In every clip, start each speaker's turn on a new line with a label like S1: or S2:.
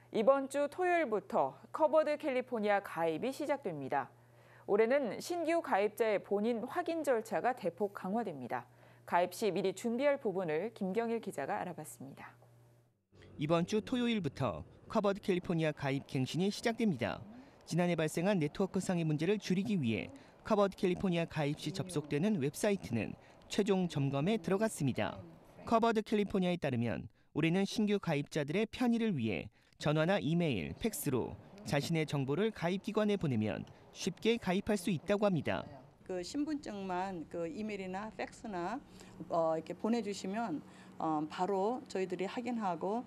S1: 이번 주 토요일부터 커버드 캘리포니아 가입이 시작됩니다. 올해는 신규 가입자의 본인 확인 절차가 대폭 강화됩니다. 가입 시 미리 준비할 부분을 김경일 기자가 알아봤습니다.
S2: 이번 주 토요일부터 커버드 캘리포니아 가입 갱신이 시작됩니다. 지난해 발생한 네트워크상의 문제를 줄이기 위해 커버드 캘리포니아 가입 시 접속되는 웹사이트는 최종 점검에 들어갔습니다. 커버드 캘리포니아에 따르면 올해는 신규 가입자들의 편의를 위해 전화나 이메일, 팩스로 자신의 정보를 가입기관에 보내면 쉽게 가입할 수 있다고 합니다.
S3: 그 신분증만 그 이메일이나 팩스나 이렇게 보내주시면 바로 저희들이 확인하고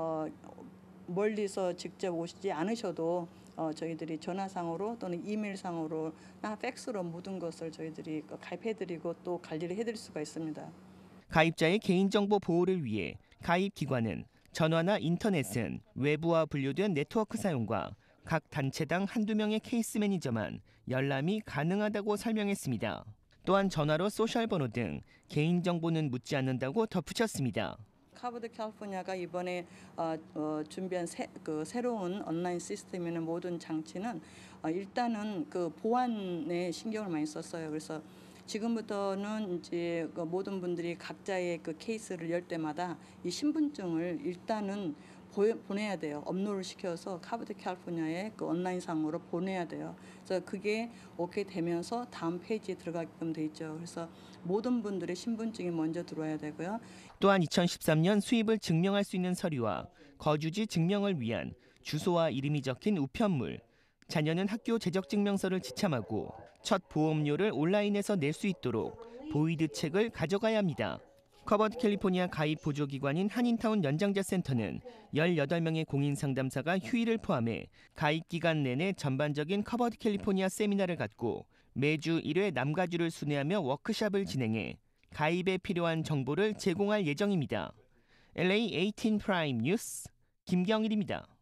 S3: 멀리서 직접 오시지 않으셔도 저희들이 전화상으로 또는 이메일상으로나 팩스로 모든 것을 저희들이 가입해드리고 또 관리를 해드릴 수가 있습니다.
S2: 가입자의 개인정보 보호를 위해 가입 기관은 전화나 인터넷은 외부와 분류된 네트워크 사용과 각 단체당 한두 명의 케이스 매니저만 열람이 가능하다고 설명했습니다. 또한 전화로 소셜 번호 등 개인정보는 묻지 않는다고 덧붙였습니다.
S3: 커버드 캘리포니아가 이번에 준비한 새로운 온라인 시스템이나 모든 장치는 일단은 그 보안에 신경을 많이 썼어요. 그래서 지금부터는 이제 모든 분들이 각자의 그 케이스를 열 때마다 이 신분증을 일단은 보내야 돼요. 업로드를 시켜서 커버드 캘리포니아의 그 온라인상으로 보내야 돼요. 그래서 그게 오케이 되면서 다음 페이지에 들어가게끔 돼 있죠. 그래서 모든 분들의 신분증이 먼저 들어와야 되고요.
S2: 또한 2013년 수입을 증명할 수 있는 서류와 거주지 증명을 위한 주소와 이름이 적힌 우편물, 자녀는 학교 재적증명서를 지참하고 첫 보험료를 온라인에서 낼 수 있도록 보이드 책을 가져가야 합니다. 커버드 캘리포니아 가입 보조기관인 한인타운 연장자 센터는 18명의 공인상담사가 휴일을 포함해 가입 기간 내내 전반적인 커버드 캘리포니아 세미나를 갖고 매주 1회 남가주를 순회하며 워크숍을 진행해 가입에 필요한 정보를 제공할 예정입니다. LA 18 프라임 뉴스 김경일입니다.